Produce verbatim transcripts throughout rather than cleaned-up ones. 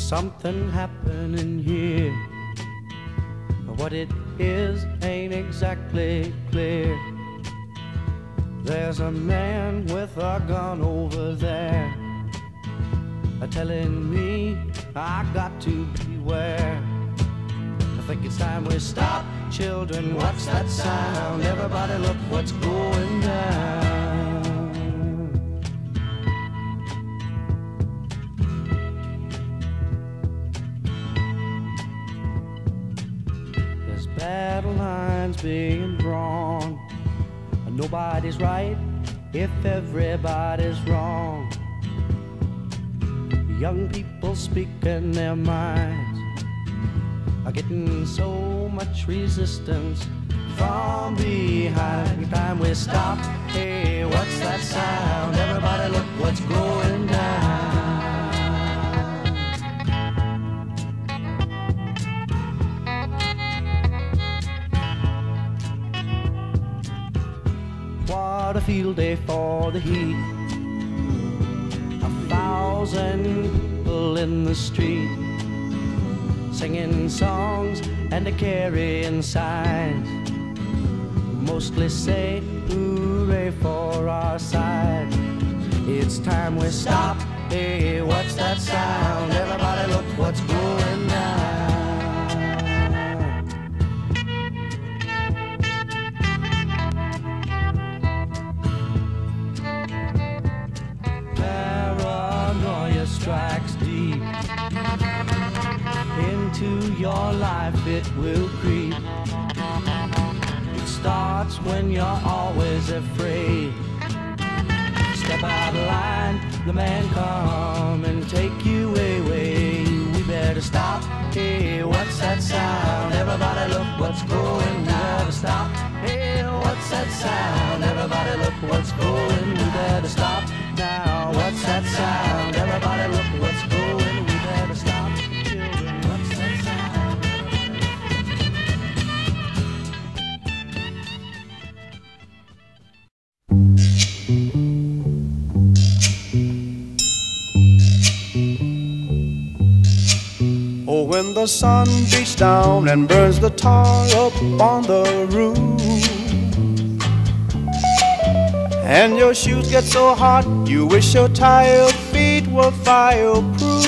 something happening here. What it is ain't exactly clear. There's a man with a gun over there, telling me I got to beware. I think it's time we stop. Children, what's that sound? Everybody look what's going down. There's battle lines being drawn. Nobody's right if everybody's wrong. Young people speaking their minds are getting so much resistance from behind. Time we stop. Hey, what's that sound? Everybody look what's going down. What a field day for the heat. A thousand people in the street, singing songs and a carrying signs, mostly say hooray for our side. It's time we stop. Hey, what's that sound? Everybody look what's going down. Paranoia strikes deep into your life, it will creep. It starts when you're always afraid. Step out of line, the man come and take you away. We better stop. Hey, what's that sound? Everybody look what's going. We better stop. Hey, what's that sound? Everybody look what's going. We better stop now. What's that sound? Everybody look what's going. We better stop. Children, what's that sound? Oh, when the sun beats down and burns the tar up on the roof, and your shoes get so hot you wish your tired feet were fireproof.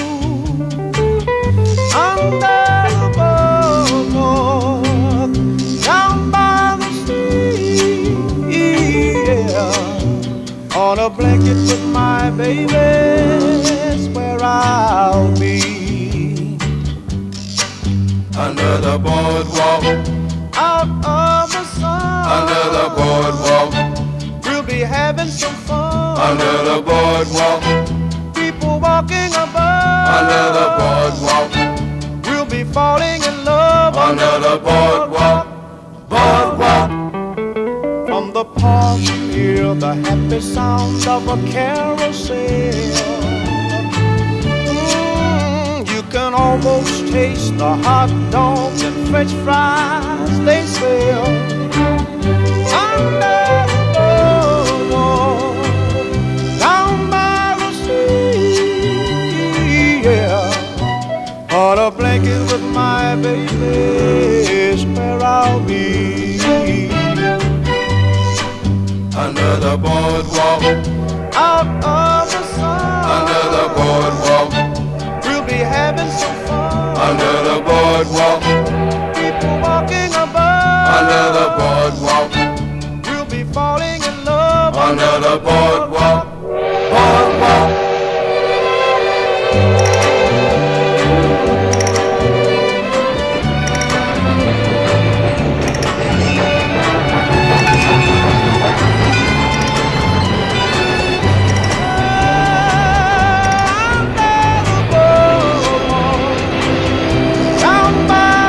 Under the boardwalk, down by the sea, yeah, on a blanket with my baby, that's where I'll be. Under the boardwalk, out of the sun, under the boardwalk, we'll be having some fun. under the boardwalk, People walking above, under the boardwalk, we'll be falling in love. under the boardwalk, boardwalk. From the park, hear the happy sound of a carousel. You can almost taste the hot dogs and French fries they sell. Under the boardwalk, down by the sea, yeah, on a blanket with my baby is where I'll be. Under the boardwalk, Out of the sun, under the boardwalk, we'll be having some fun. under the boardwalk, People walking above, under the boardwalk, we'll be falling in love. under the boardwalk, boardwalk. Down by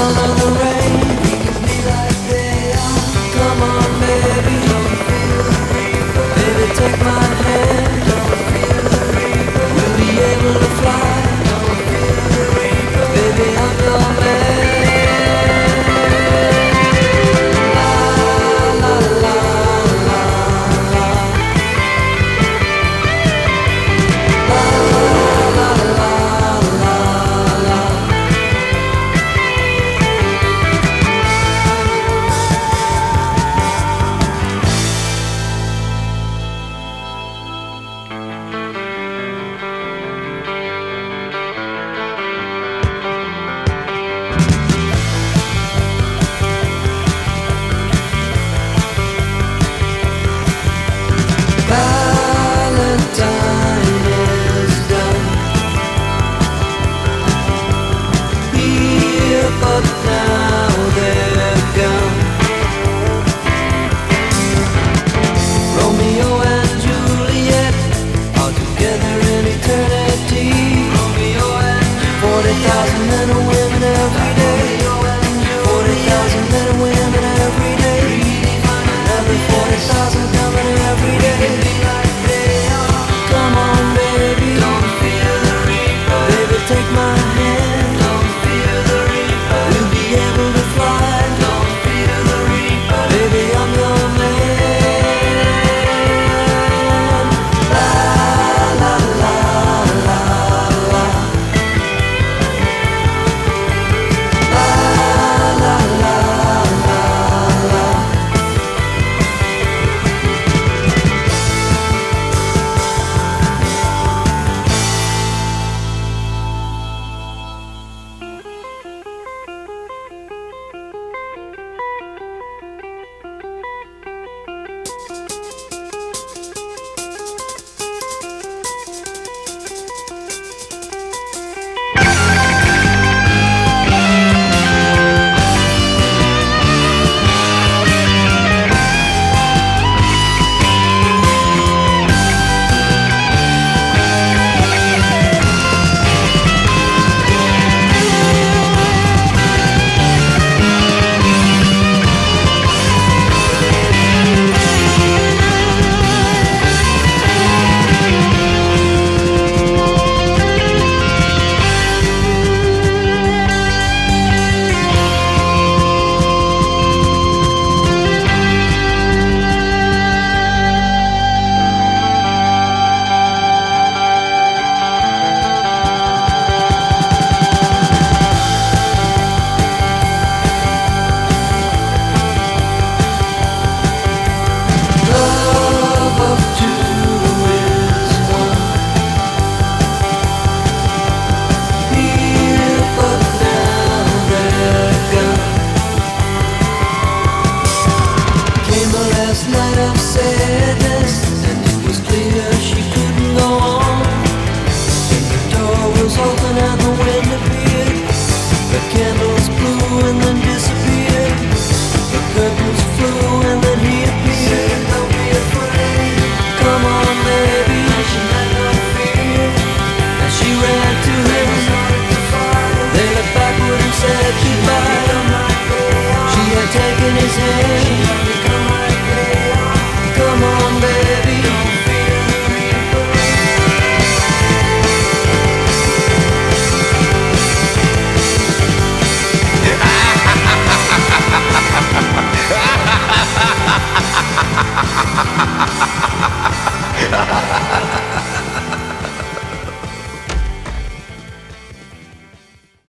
boardwalk.